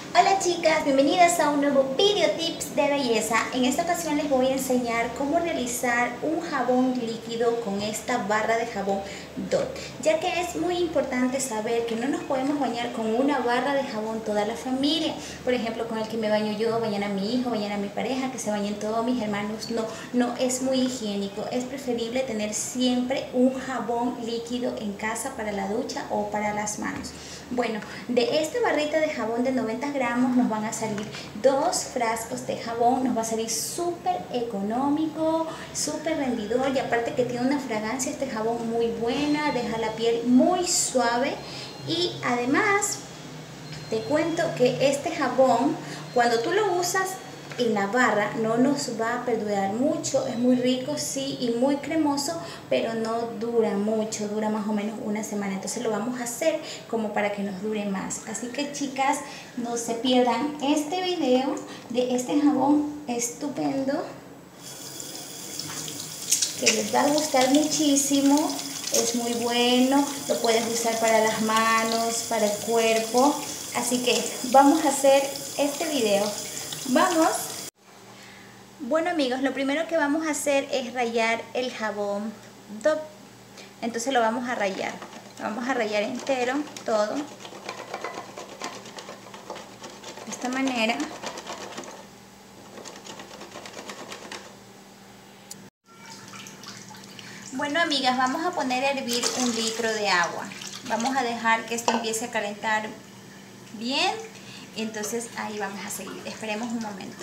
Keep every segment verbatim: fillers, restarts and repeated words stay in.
Hola chicas, bienvenidas a un nuevo video tips de belleza. En esta ocasión les voy a enseñar cómo realizar un jabón líquido con esta barra de jabón Dove, ya que es muy importante saber que no nos podemos bañar con una barra de jabón toda la familia. Por ejemplo, con el que me baño yo, bañan a mi hijo, bañan a mi pareja, que se bañen todos mis hermanos. No, no es muy higiénico. Es preferible tener siempre un jabón líquido en casa para la ducha o para las manos. Bueno, de esta barrita de jabón de noventa gramos nos van a salir dos frascos de jabón. Nos va a salir súper económico, súper rendidor, y aparte que tiene una fragancia este jabón muy buena, deja la piel muy suave. Y además te cuento que este jabón, cuando tú lo usas en la barra, no nos va a perdurar mucho. Es muy rico, sí, y muy cremoso, pero no dura mucho, dura más o menos una semana. Entonces lo vamos a hacer como para que nos dure más. Así que chicas, no se pierdan este video de este jabón estupendo, que les va a gustar muchísimo. Es muy bueno, lo puedes usar para las manos, para el cuerpo. Así que vamos a hacer este video. Vamos. Bueno amigos, lo primero que vamos a hacer es rallar el jabón Dove. Entonces lo vamos a rallar. Lo vamos a rallar entero, todo. De esta manera. Bueno amigas, vamos a poner a hervir un litro de agua. Vamos a dejar que esto empiece a calentar bien. Entonces ahí vamos a seguir. Esperemos un momento.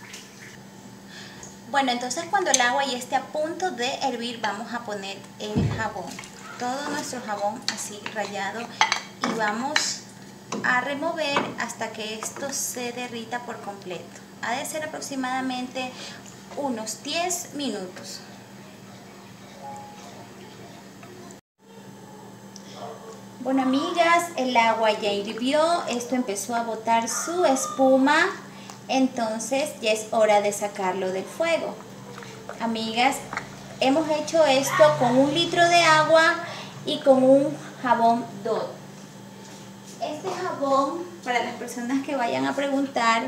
Bueno, entonces cuando el agua ya esté a punto de hervir, vamos a poner el jabón. Todo nuestro jabón así rallado. Y vamos a remover hasta que esto se derrita por completo. Ha de ser aproximadamente unos diez minutos. Bueno amigas, el agua ya hirvió, esto empezó a botar su espuma, entonces ya es hora de sacarlo del fuego. Amigas, hemos hecho esto con un litro de agua y con un jabón Dove. Este jabón, para las personas que vayan a preguntar,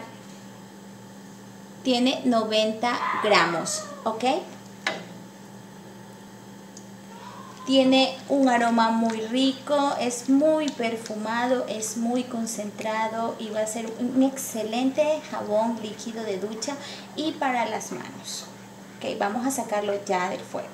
tiene noventa gramos, ¿ok? Tiene un aroma muy rico, es muy perfumado, es muy concentrado y va a ser un excelente jabón líquido de ducha y para las manos. Ok, vamos a sacarlo ya del fuego.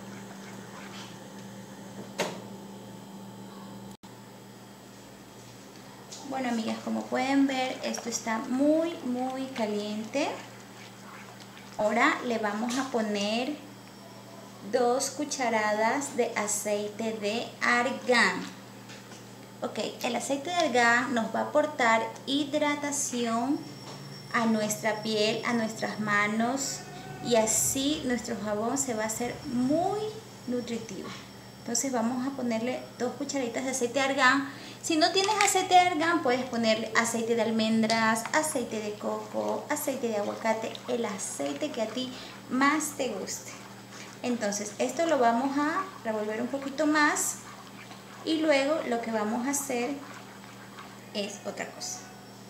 Bueno amigas, como pueden ver, esto está muy muy caliente. Ahora le vamos a poner dos cucharadas de aceite de argán. Ok, el aceite de argán nos va a aportar hidratación a nuestra piel, a nuestras manos, y así nuestro jabón se va a hacer muy nutritivo. Entonces vamos a ponerle dos cucharaditas de aceite de argán. Si no tienes aceite de argán, puedes ponerle aceite de almendras, aceite de coco, aceite de aguacate, el aceite que a ti más te guste. Entonces esto lo vamos a revolver un poquito más y luego lo que vamos a hacer es otra cosa.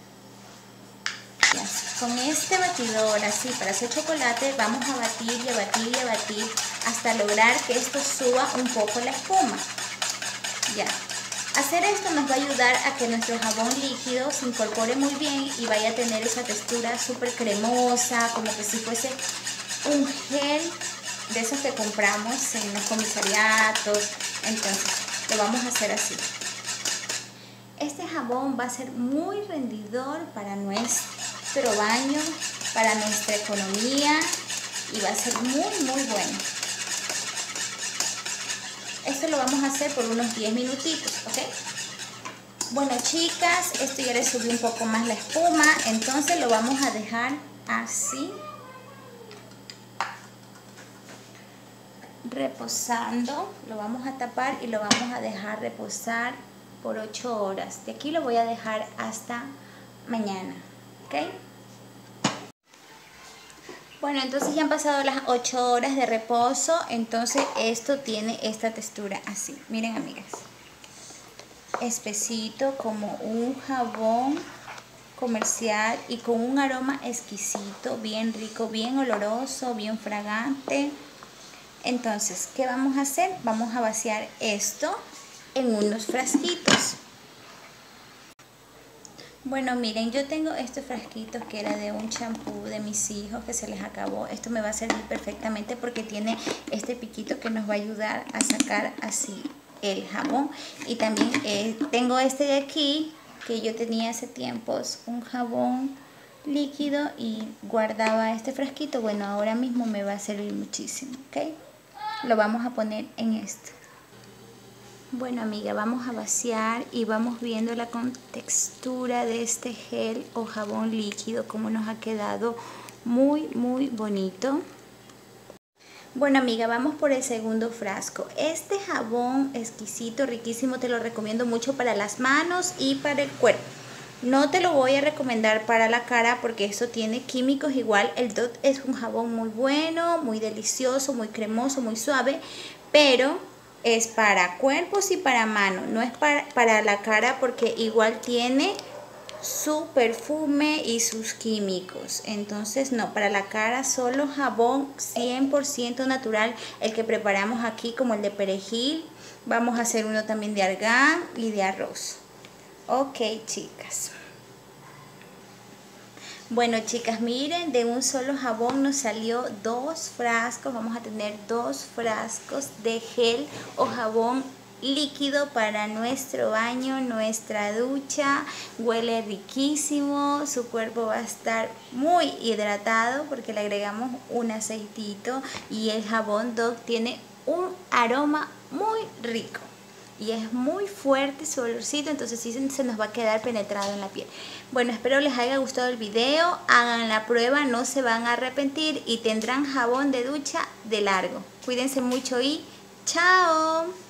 Ya, con este batidor así para hacer chocolate vamos a batir y a batir y a batir hasta lograr que esto suba un poco la espuma. Ya. Hacer esto nos va a ayudar a que nuestro jabón líquido se incorpore muy bien y vaya a tener esa textura súper cremosa, como que si fuese un gel de esos que compramos en los comisariatos. Entonces lo vamos a hacer así. Este jabón va a ser muy rendidor para nuestro baño, para nuestra economía, y va a ser muy muy bueno. Esto lo vamos a hacer por unos diez minutitos, ¿ok? Bueno chicas, esto ya le subió un poco más la espuma, entonces lo vamos a dejar así, reposando. Lo vamos a tapar y lo vamos a dejar reposar por ocho horas. De aquí lo voy a dejar hasta mañana, ¿ok? Bueno, entonces ya han pasado las ocho horas de reposo. Entonces esto tiene esta textura así. Miren amigas, espesito, como un jabón comercial y con un aroma exquisito, bien rico, bien oloroso, bien fragante. Entonces, ¿qué vamos a hacer? Vamos a vaciar esto en unos frasquitos. Bueno, miren, yo tengo estos frasquitos que era de un champú de mis hijos que se les acabó. Esto me va a servir perfectamente porque tiene este piquito que nos va a ayudar a sacar así el jabón. Y también eh, tengo este de aquí que yo tenía hace tiempos, un jabón líquido y guardaba este frasquito. Bueno, ahora mismo me va a servir muchísimo, ¿ok? Lo vamos a poner en esto. Bueno, amiga, vamos a vaciar y vamos viendo la contextura de este gel o jabón líquido, como nos ha quedado muy, muy bonito. Bueno, amiga, vamos por el segundo frasco. Este jabón exquisito, riquísimo, te lo recomiendo mucho para las manos y para el cuerpo. No te lo voy a recomendar para la cara porque esto tiene químicos. Igual el Dove es un jabón muy bueno, muy delicioso, muy cremoso, muy suave, pero es para cuerpos y para manos, no es para, para la cara porque igual tiene su perfume y sus químicos. Entonces no, para la cara solo jabón cien por ciento natural, el que preparamos aquí, como el de perejil. Vamos a hacer uno también de argán y de arroz. Ok, chicas. Bueno, chicas, miren, de un solo jabón nos salió dos frascos. Vamos a tener dos frascos de gel o jabón líquido para nuestro baño, nuestra ducha. Huele riquísimo, su cuerpo va a estar muy hidratado porque le agregamos un aceitito y el jabón Dove tiene un aroma muy rico. Y es muy fuerte su olorcito, entonces sí se nos va a quedar penetrado en la piel. Bueno, espero les haya gustado el video. Hagan la prueba, no se van a arrepentir y tendrán jabón de ducha de largo. Cuídense mucho y ¡chao!